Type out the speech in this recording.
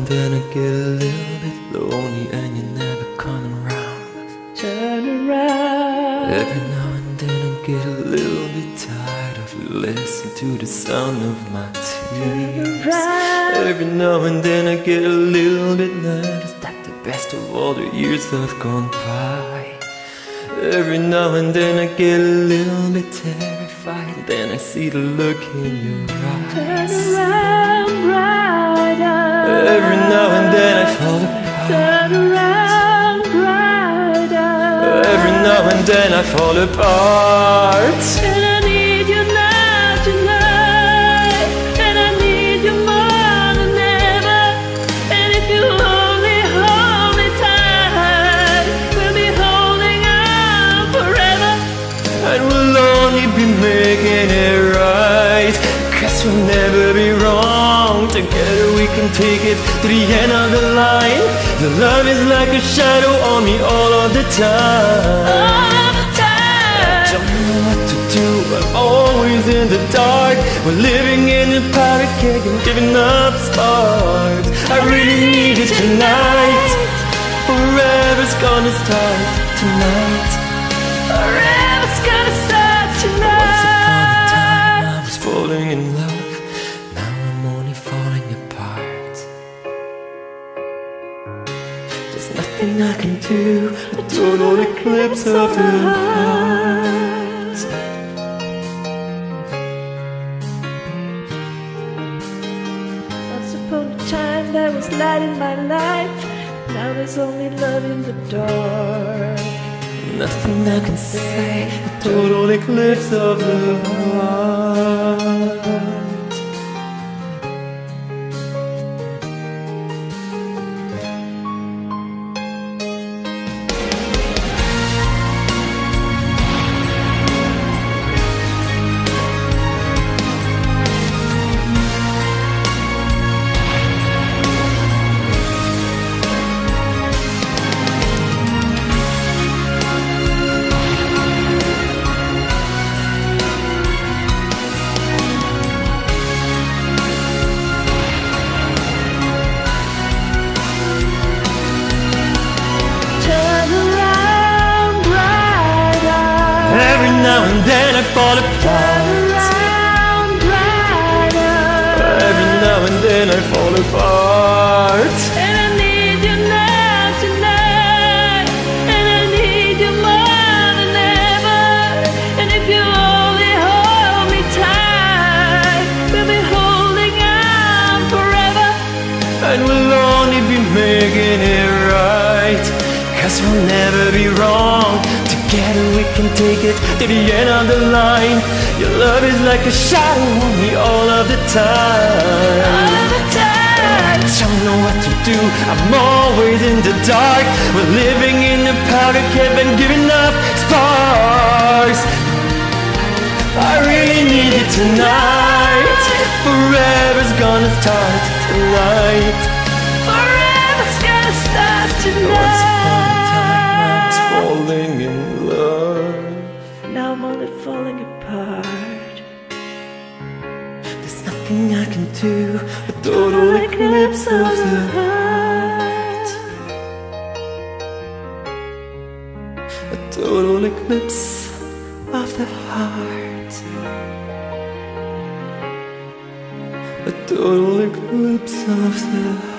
and then I get a little bit lonely and you're never coming round. Turn around. Every now and then I get a little bit tired of listening to the sound of my tears. Every now and then I get a little bit nervous that the best of all the years have gone by. Every now and then I get a little bit terrified, then I see the look in your eyes. Turn around, brighter. Every now and then I fall apart. Turn around, brighter. Every now and then I fall apart. And I need you now tonight, and I need you more than ever. And if you only hold me tight, we'll be holding on forever. And we'll only be making it right, 'cause we'll never be wrong. Together we can take it to the end of the line. Your love is like a shadow on me all of the time. All the time. I don't know what to do, I'm always in the dark. We're living in a powder keg and giving up sparks. I really need it tonight. Forever's gonna start tonight. Forever's gonna start tonight. Once upon a time I was falling in love, now I'm only falling apart. There's nothing I can do, a total eclipse of the heart. Once upon a time there was light in my life, now there's only love in the dark. Nothing I can say, a total eclipse of the heart. Every now and then I fall apart. Around brighter. Every now and then I fall apart. And I need you now tonight, and I need you more than ever. And if you only hold me tight, we'll be holding on forever. And we'll only be making it right, 'cause we'll never be wrong. Together we can take it to the end of the line. Your love is like a shadow on me all of the time. All the time. I don't know what to do, I'm always in the dark. We're living in a powder keg and giving up sparks. I really need it tonight. Forever's gonna start tonight. Forever's gonna start Once upon a time I was tonight. falling in love. Now I'm only falling apart. There's nothing I can do, a total eclipse of the heart. A total eclipse of the heart. A total eclipse of the heart.